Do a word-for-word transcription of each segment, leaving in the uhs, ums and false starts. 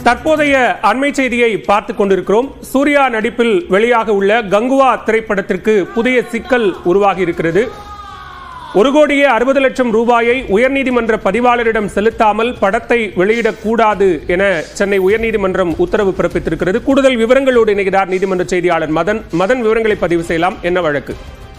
தற்போதைய அண்மை செய்தியை பார்த்துக் கொண்டிருக்கிறோம். சூர்யா நடிப்பில் வெளியாக உள்ள கங்குவா திரைப்படத்திற்கு புதிய சிக்கல் உருவாகி இருக்கிறது. ஒரு கோடியே அறுபது லட்சம் ரூபாயை உயர்நீதிமன்ற பதிவாளரிடம் செலுத்தாமல் படத்தை வெளியிடக்கூடாது என சென்னை உயர்நீதிமன்றம் உத்தரவு பிறப்பித்திருக்கிறது. கூடுதல் விவரங்களோடு இணைகிறார் நீதிமன்ற செய்தியாளர் மதன். மதன், விவரங்களை பதிவு செய்யலாம். என்ன வழக்கு?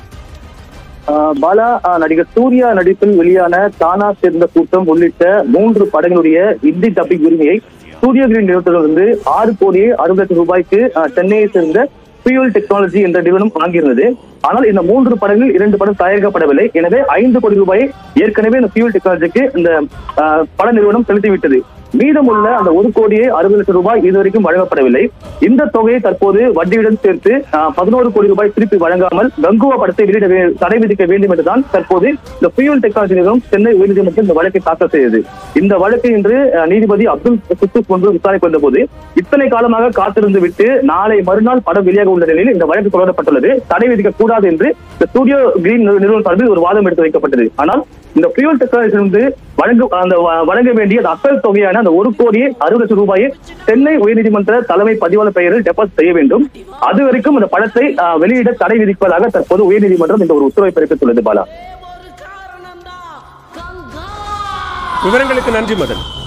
பாலா, நடிகர் சூர்யா நடிப்பில் வெளியான தானா சேர்ந்த கூட்டம் உள்ளிட்ட மூன்று படங்களுடைய இந்தி டப்பிங் உரிமையை சூர்யா கிரீன் நிறுவனத்திலிருந்து ஆறு கோடியே அறுபது லட்சம் ரூபாய்க்கு சென்னையை சேர்ந்த ஃபியூல் டெக்னாலஜி என்ற நிறுவனம் வாங்கியிருந்தது. ஆனால் இந்த மூன்று படங்கள் இரண்டு படம் தயாரிக்கப்படவில்லை. எனவே ஐந்து கோடி ரூபாய் ஏற்கனவே இந்த ஃபியூல் டெக்னாலஜிக்கு இந்த பட நிறுவனம் செலுத்திவிட்டது. மீதமுள்ள அந்த ஒரு கோடியே அறுபது லட்சம் ரூபாய் இதுவரைக்கும் வழங்கப்படவில்லை. இந்த தொகையை தற்போது வட்டியுடன் சேர்த்து பதினோரு கோடி ரூபாய் திருப்பி வழங்காமல் கங்குவா படத்தை வெளியிட தடை விதிக்க வேண்டும் என்றுதான் தற்போது இந்த ஃபியூல் டெக்னாலஜி நிறுவனம் சென்னை உயர்நீதிமன்றம் இந்த வழக்கை தாக்கல் செய்தது. இந்த வழக்கை இன்று நீதிபதி அப்துல் குத்தூஸ் போன்று விசாரிக்க வந்த போது இத்தனை காலமாக காத்திருந்து விட்டு நாளை மறுநாள் படம் வெளியாக உள்ள நிலையில் இந்த வழக்கு தொடரப்பட்டுள்ளது. தடை விதிக்க கூடாது என்று இந்த ஸ்டுடியோ கிரீன் நிறுவனம் சார்பில் ஒரு வாதம் எடுத்து வைக்கப்பட்டது. ஆனால் இந்த ஃபியூல் டெக்னாலஜி வழங்க அந்த வழங்க வேண்டிய அசல் தொகையான அந்த ஒரு கோடியே அறுபது லட்சம் ரூபாயை சென்னை உயர்நீதிமன்ற தலைமை பதிவாளர் பெயரில் டெபாசிட் செய்ய வேண்டும். அது வரைக்கும் அந்த படத்தை வெளியிட தடை விதிப்பதாக தற்போது உயர்நீதிமன்றம் இந்த ஒரு உத்தரவை பிறப்பித்துள்ளது. பாலா, விவரங்களுக்கு நன்றி மதன்.